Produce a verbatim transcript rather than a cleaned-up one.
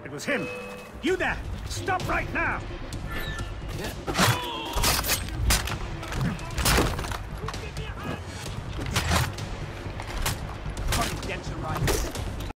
It was him. You there! Stop right now! Yeah.